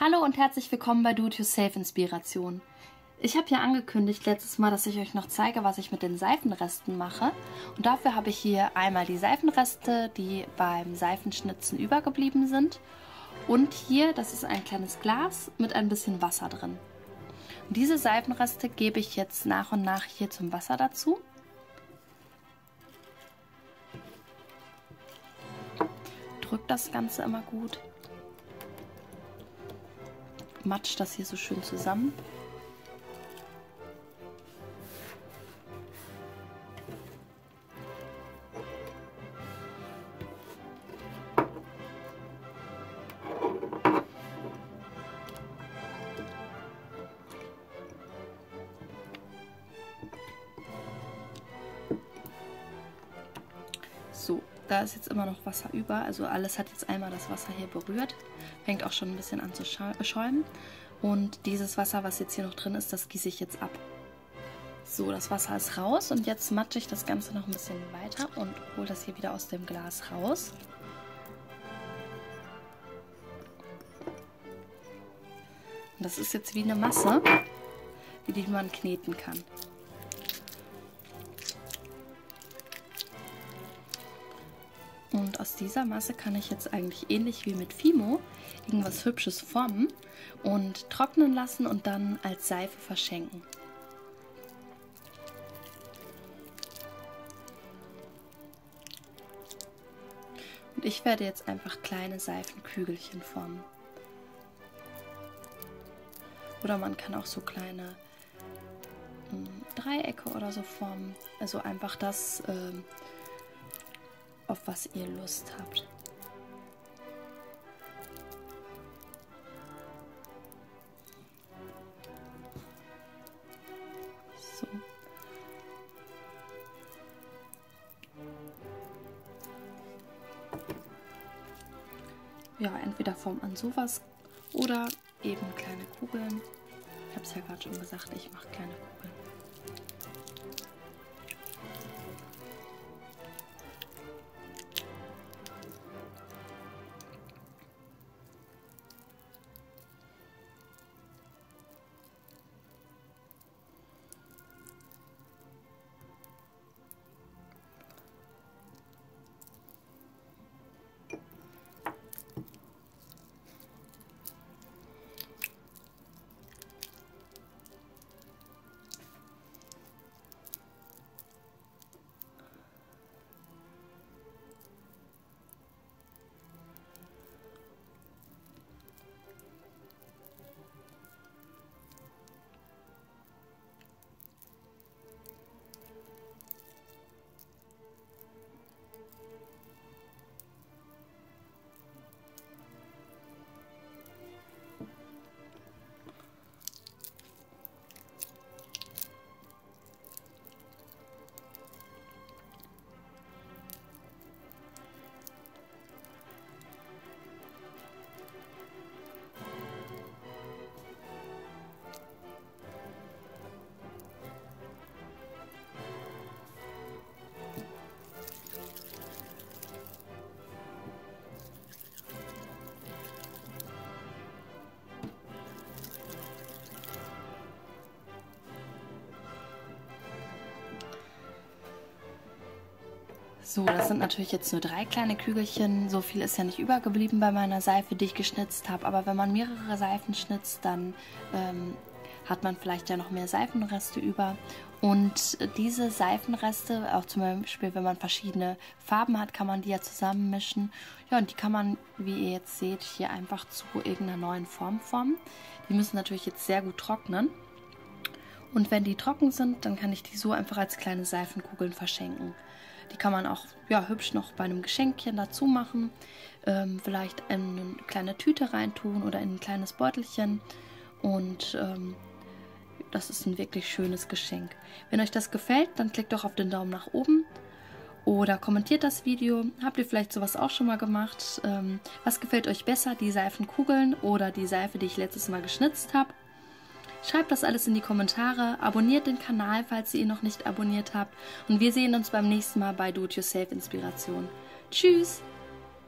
Hallo und herzlich willkommen bei Do-It-Yourself Inspiration. Ich habe ja angekündigt letztes Mal, dass ich euch noch zeige, was ich mit den Seifenresten mache. Und dafür habe ich hier einmal die Seifenreste, die beim Seifenschnitzen übergeblieben sind. Und hier, das ist ein kleines Glas mit ein bisschen Wasser drin. Und diese Seifenreste gebe ich jetzt nach und nach hier zum Wasser dazu. Drückt das Ganze immer gut. Matscht das hier so schön zusammen. So, da ist jetzt immer noch Wasser über, also alles hat jetzt einmal das Wasser hier berührt. Fängt auch schon ein bisschen an zu schäumen. Und dieses Wasser, was jetzt hier noch drin ist, das gieße ich jetzt ab. So, das Wasser ist raus und jetzt matsche ich das Ganze noch ein bisschen weiter und hole das hier wieder aus dem Glas raus. Und das ist jetzt wie eine Masse, die man kneten kann. Und aus dieser Masse kann ich jetzt eigentlich ähnlich wie mit Fimo irgendwas Hübsches formen und trocknen lassen und dann als Seife verschenken. Und ich werde jetzt einfach kleine Seifenkügelchen formen. Oder man kann auch so kleine Dreiecke oder so formen. Also einfach das, auf was ihr Lust habt. So. Ja, entweder formt man sowas oder eben kleine Kugeln. Ich habe es ja gerade schon gesagt, ich mache kleine Kugeln. So, das sind natürlich jetzt nur 3 kleine Kügelchen. So viel ist ja nicht übergeblieben bei meiner Seife, die ich geschnitzt habe. Aber wenn man mehrere Seifen schnitzt, dann hat man vielleicht ja noch mehr Seifenreste über. Und diese Seifenreste, auch zum Beispiel, wenn man verschiedene Farben hat, kann man die ja zusammenmischen. Ja, und die kann man, wie ihr jetzt seht, hier einfach zu irgendeiner neuen Form formen. Die müssen natürlich jetzt sehr gut trocknen. Und wenn die trocken sind, dann kann ich die so einfach als kleine Seifenkugeln verschenken. Die kann man auch ja, hübsch noch bei einem Geschenkchen dazu machen. Vielleicht in eine kleine Tüte reintun oder in ein kleines Beutelchen. Und das ist ein wirklich schönes Geschenk. Wenn euch das gefällt, dann klickt doch auf den Daumen nach oben. Oder kommentiert das Video. Habt ihr vielleicht sowas auch schon mal gemacht? Was gefällt euch besser, die Seifenkugeln oder die Seife, die ich letztes Mal geschnitzt habe? Schreibt das alles in die Kommentare, abonniert den Kanal, falls ihr ihn noch nicht abonniert habt. Und wir sehen uns beim nächsten Mal bei Do-It-Yourself Inspiration. Tschüss!